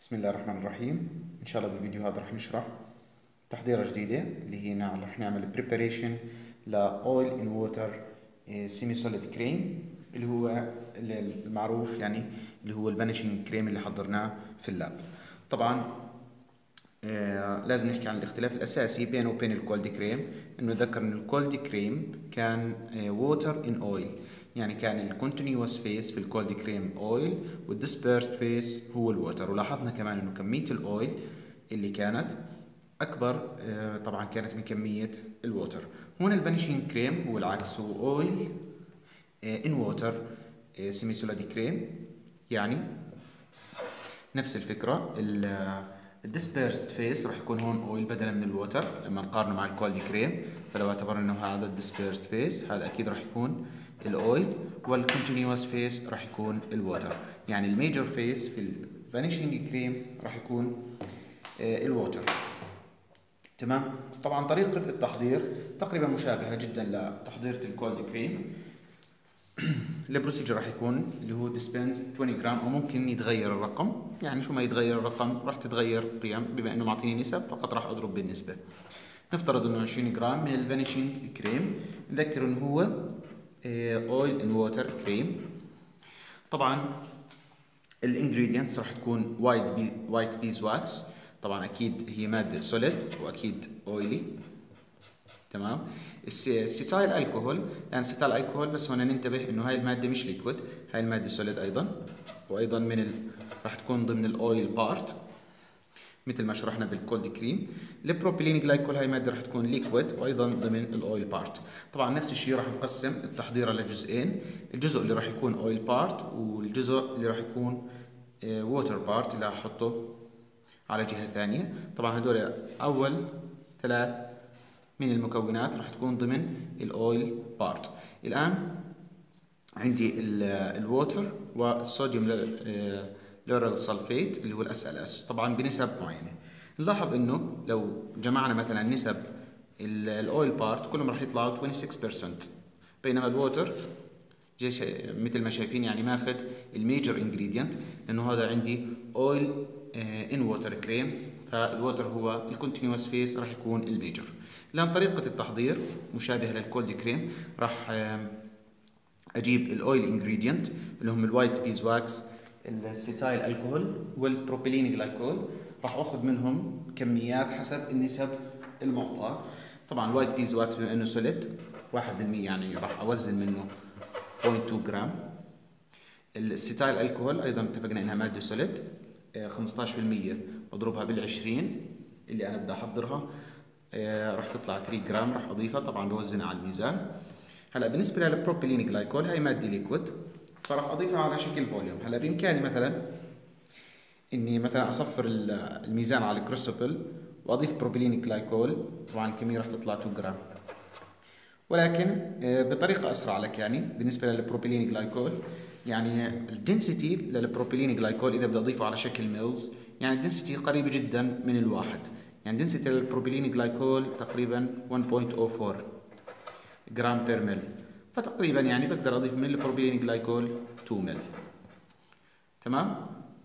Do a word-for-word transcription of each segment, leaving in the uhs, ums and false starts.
بسم الله الرحمن الرحيم. ان شاء الله بالفيديو هذا رح نشرح تحضيرة جديدة اللي هي نعم رح نعمل بريباريشن ل oil in water semi solid cream اللي هو المعروف يعني اللي هو الفانيشنج كريم اللي حضرناه في اللاب. طبعا آه لازم نحكي عن الاختلاف الاساسي بينه وبين الكولد كريم، انه ذكر ان الكولد كريم كان ووتر ان اويل، يعني كان الكونتينيوس فيس في الكولد كريم اويل والديسبيرست فيس هو الووتر. ولاحظنا كمان انه كميه الاويل اللي كانت اكبر آه طبعا كانت من كميه الووتر. هون الفانيشنج كريم هو العكس، هو اويل ان ووتر سيمي سوليد كريم، يعني نفس الفكره. الديسبيرست فيس راح يكون هون اويل بدلا من الووتر لما نقارنه مع الكولد كريم، فلو اعتبرنا انه هذا الديسبيرست فيس هذا اكيد راح يكون الاويل، والكونتينيوس فيس راح يكون الووتر. يعني الميجر فيس في الفانيشنج كريم راح يكون آه الووتر. تمام. طبعا طريقه التحضير تقريبا مشابهه جدا لتحضير الكولد كريم. البروسيجر راح يكون اللي هو ديسبنس عشرين جرام، او ممكن يتغير الرقم، يعني شو ما يتغير الرقم راح تتغير قيم، بما انه معطيني نسب فقط راح اضرب بالنسبه. نفترض انه عشرين جرام من الفانيشنج كريم. نذكر انه هو اويل ان ووتر كريم. طبعا الانجريدينتس راح تكون وايت بي وايت بيز واكس، طبعا اكيد هي ماده سوليد واكيد اويلي. تمام. السيتايل الكحول، لان سيتايل الكحول بس هون ننتبه انه هاي الماده مش ليكويد، هاي الماده سوليد ايضا، وايضا من ال... راح تكون ضمن الاويل بارت مثل ما شرحنا بالكولد كريم. البروبيلين جلايكول هاي ماده راح تكون ليكويد وايضا ضمن الاويل بارت. طبعا نفس الشيء راح نقسم التحضير لجزئين، الجزء اللي راح يكون اويل بارت والجزء اللي راح يكون ووتر بارت اللي راح احطه على جهه ثانيه. طبعا هدول اول ثلاث من المكونات راح تكون ضمن الاويل بارت. الان عندي الووتر والصوديوم لورال سلفيت اللي هو الاس ال اس، طبعا بنسب معينه. نلاحظ انه لو جمعنا مثلا نسب الاويل بارت كلهم راح يطلعوا ستة وعشرين بالمئة، بينما الووتر مثل ما شايفين يعني ماخذ الميجر انجريدينت، لانه هذا عندي اويل ان ووتر كريم، فالووتر هو الكونتينيوس فيس راح يكون الميجر. الان طريقه التحضير مشابهه للكولد كريم. راح اجيب الاويل انجريدينت اللي هم الوايت بيز واكس، السيتايل الكحول والبروبيلين جلايكول، راح اخذ منهم كميات حسب النسب المعطاه. طبعا الوايت بيز واكس بما انه سوليد واحد بالمئة يعني راح اوزن منه صفر فاصلة اثنين جرام. السيتايل الكحول ايضا اتفقنا انها ماده سوليد، خمسة عشر بالمئة بضربها بالعشرين اللي انا بدي احضرها راح تطلع ثلاثة جرام، راح اضيفها طبعا بوزنها على الميزان. هلا بالنسبه للبروبيلين جلايكول هاي ماده ليكويد، فراح اضيفها على شكل فوليوم. هلا بامكاني مثلا اني مثلا اصفر الميزان على الكروسبل واضيف بروبيلين جلايكول، طبعا الكميه راح تطلع اثنين جرام، ولكن بطريقه اسرع لك. يعني بالنسبه للبروبيلين جلايكول يعني الدنسيتي للبروبيلين جلايكول اذا بدي اضيفه على شكل ميلز يعني الدنسيتي قريبه جدا من الواحد، يعني دنسيتي للبروبيلين جلايكول تقريبا واحد فاصلة صفر أربعة جرام بير مل، فتقريبا يعني بقدر اضيف من البروبيلين جلايكول اثنين مل. تمام.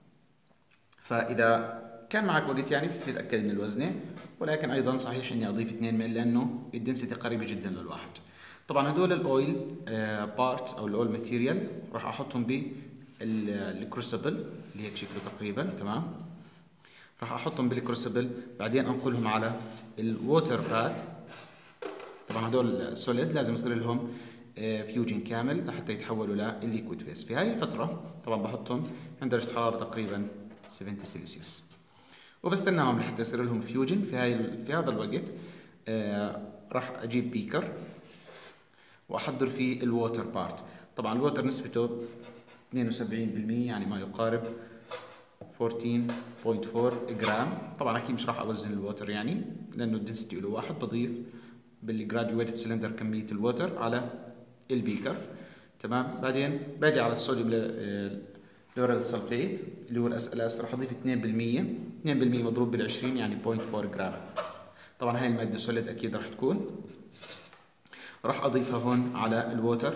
فاذا كان معك وقت يعني فيك تتاكد من الوزنه، ولكن ايضا صحيح اني اضيف اثنين مل لانه الدنسيتي قريبه جدا للواحد. طبعا هدول الاويل بارتس او الاويل ماتيريال راح احطهم بالكروسبل اللي هيك شكله تقريبا. تمام. راح احطهم بالكروسبل، بعدين انقلهم على الووتر باث. طبعا هدول سوليد لازم يصير لهم فيوجن كامل لحتى يتحولوا للليكويد فيس. في هاي الفتره طبعا بحطهم عند درجه حراره تقريبا سبعين سلسيوس وبستناهم لحتى يصير لهم فيوجن. في هاي في هذا الوقت آه راح اجيب بيكر واحضر فيه الووتر بارت. طبعا الووتر نسبته اثنين وسبعين بالمئة يعني ما يقارب أربعتاشر فاصلة أربعة جرام. طبعا اكيد مش راح اوزن الووتر يعني لانه الدنسيتي له واحد، بضيف بالجراديويتد سلندر كميه الووتر على البيكر. تمام. بعدين باجي على الصوديوم لورال سلفيت اللي هو الاس ال اس، راح اضيف اثنين بالمئة، اثنين بالمئة مضروب بال عشرين يعني صفر فاصلة أربعة جرام. طبعا هاي الماده سوليد اكيد راح تكون، راح اضيفها هون على الووتر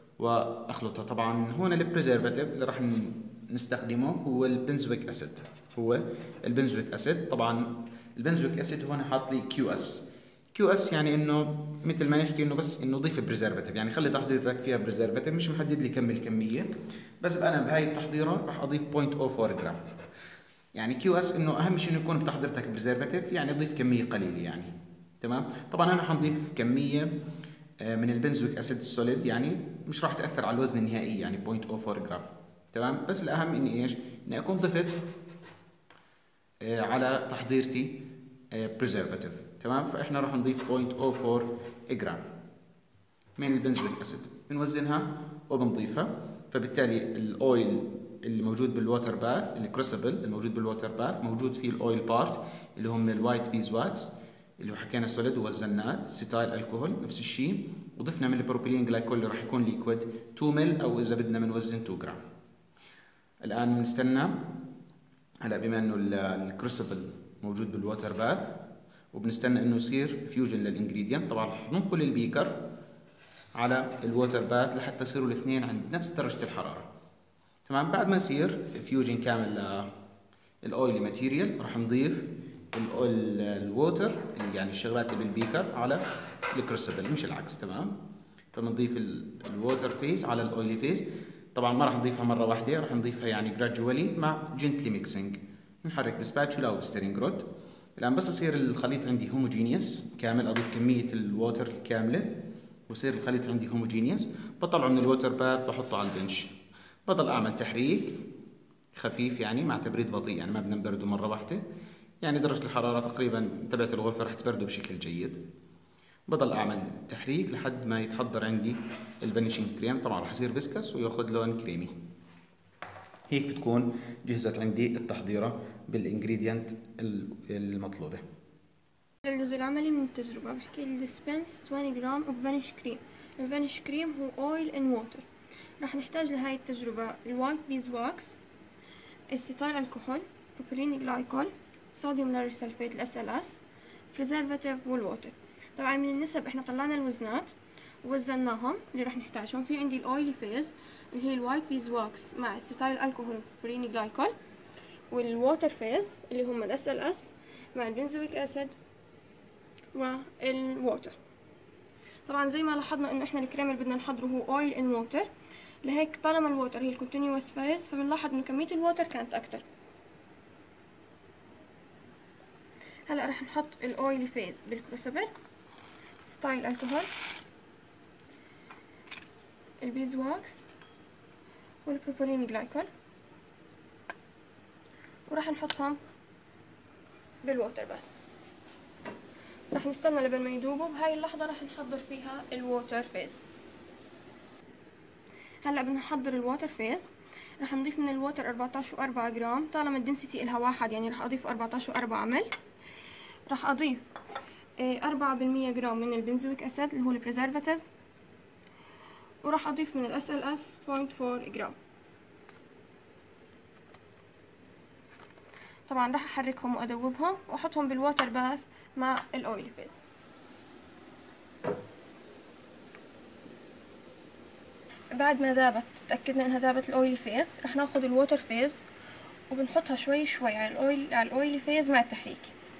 واخلطها. طبعا هون البريزرفاتيف اللي راح نستخدمه هو البنزويك اسيد. هو البنزويك اسيد. طبعا البنزويك اسيد هون حاط لي كيو اس. كيو اس يعني انه مثل ما نحكي انه بس انه ضيف بريزرفاتيف، يعني خلي تحضيرتك فيها بريزرفاتيف، مش محدد لي كم الكميه، بس انا بهاي التحضيره راح اضيف صفر فاصلة صفر أربعة جرام. يعني كيو اس انه اهم شيء انه يكون بتحضيرتك بريزرفاتيف، يعني ضيف كميه قليله يعني. تمام. طبعا انا حنضيف كميه من البنزويك اسيد السوليد، يعني مش راح تاثر على الوزن النهائي، يعني صفر فاصلة صفر أربعة جرام. تمام. بس الاهم اني ايش؟ اني اكون ضفت على تحضيرتي بريزرفاتيف. تمام. فاحنا راح نضيف صفر فاصلة صفر أربعة جرام من البنزويك اسيد، بنوزنها وبنضيفها. فبالتالي الاويل اللي موجود بالووتر باث، الكروسبل الموجود بالووتر باث، موجود فيه الاويل بارت اللي هم الوايت بيز واكس اللي هو حكينا سوليد، ووزناه الستايل الكحول نفس الشيء، وضفنا من البروبيلين جلايكول اللي راح يكون ليكويد اثنين مل، او اذا بدنا بنوزن اثنين جرام. الان بنستنى. هلا بما انه الكروسبل موجود بالووتر باث وبنستنى انه يصير فيوجن للانجريدينت، طبعا رح ننقل البيكر على الووتر باث لحتى يصيروا الاثنين عند نفس درجه الحراره. تمام. بعد ما يصير فيوجن كامل للاويلي ماتيريال، راح نضيف الاويل الووتر يعني الشغلات اللي بالبيكر على الكروسبل، مش العكس. تمام. فبنضيف الووتر فيس على الاويلي فيس. طبعا ما راح نضيفها مره واحده، راح نضيفها يعني جرادجولي مع جنتلي ميكسينج. بنحرك بسباتشولا او بستيرنج رود. الان بس يصير الخليط عندي هوموجينيوس كامل، اضيف كميه الووتر الكامله ويصير الخليط عندي هوموجينيوس، بطلعه من الووتر باث بحطه على البنش. بضل اعمل تحريك خفيف يعني مع تبريد بطيء، يعني ما بدنا نبرده مره واحده، يعني درجه الحراره تقريبا تبعت الغرفه راح تبرده بشكل جيد. بضل اعمل تحريك لحد ما يتحضر عندي الفانيشنج كريم. طبعا راح يصير فيسكس وياخذ لون كريمي. هيك بتكون جهزت عندي التحضيره بالانجريدينت المطلوبه. الجزء العملي من التجربة بحكي لي ديسبنس عشرين جرام اوف فانيش كريم. الفانيش كريم هو اويل ان ووتر. راح نحتاج لهاي التجربة الوايت بيز واكس، الستايل الكحول، بروبيلين جلايكول، صوديوم لاري سلفيت الاس ال اس، بريزرفاتيف والووتر. طبعا من النسب احنا طلعنا الوزنات ووزناهم اللي راح نحتاجهم. في عندي الاويلي فيز اللي هي الوايت بيز واكس مع الستايل الكحول بروبيلين جلايكول، والووتر فيز اللي هم الاس ال اس مع البنزويك اسيد والووتر. طبعا زي ما لاحظنا انه احنا الكريم اللي بدنا نحضره هو اويل ان ووتر، لهيك طالما الووتر هي الكونتينيوس فيز فبنلاحظ انه كميه الووتر كانت اكتر. هلا رح نحط الاويل فيز بالكروسبل، ستايل الكحول، البيز واكس، والبروبيلين جلايكول، وراح نحطهم بالووتر بس. رح نستنى لبين ما يذوبوا. بهاي اللحظة رح نحضر فيها الووتر فيز. هلا بدنا نحضر الووتر فيز. رح نضيف من الووتر أربعتاشر فاصلة أربعة جرام، طالما الدنسيتي إلها واحد يعني رح أضيف أربعتاشر فاصلة أربعة مل. رح أضيف أربعة بالمية جرام من البنزويك أسيد اللي هو البريزرفاتيف، ورح أضيف من الاس ال اس صفر فاصلة أربعة جرام. طبعا رح أحركهم وأذوبهم وأحطهم بالووتر باث مع الأويل فيز. بعد ما ذابت تأكدنا انها ذابت الاويلي فيز، رح ناخذ الووتر فيز وبنحطها شوي شوي على الاويل على الاويلي فيز مع التحريك.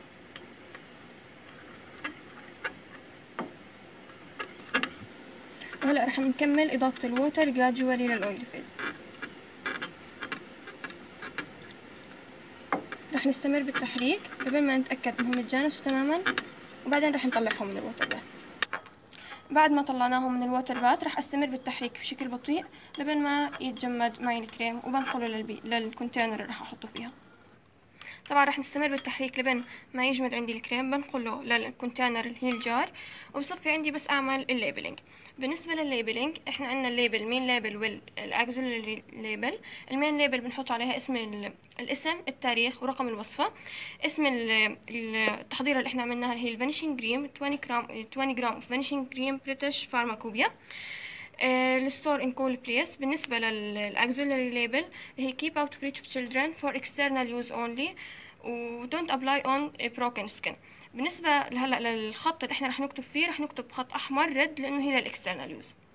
وهلا رح نكمل اضافة الووتر جرادجوالي للاويلي فيز. رح نستمر بالتحريك قبل ما نتأكد انهم يتجانسوا تماما، وبعدين رح نطلعهم من الووتر باث. بعد ما طلعناهم من الووتر باث رح استمر بالتحريك بشكل بطيء لبين ما يتجمد معي الكريم، وبنقله للبي... للكونتينر اللي رح احطه فيها. طبعا رح نستمر بالتحريك لبين ما يجمد عندي الكريم، بنقله للكونتينر اللي هي الجار، وبصفي عندي بس اعمل الليبلينج. بالنسبه للليبلينج احنا عندنا الليبل مين ليبل والاكسلري ليبل. المين ليبل بنحط عليها اسم الاسم، التاريخ، ورقم الوصفه. اسم التحضيره اللي احنا عملناها اللي هي الفانيشنج كريم عشرين جرام عشرين جرام فانيشنج كريم بريتش فارماكوبيا. الستور ان كول بليس. بالنسبه للاكسلري ليبل هي keep out of reach of children for external use only و don't apply on broken skin. بالنسبه هلا للخط اللي احنا رح نكتب فيه رح نكتب خط احمر ريد لانه هي للاكسترنال يوز.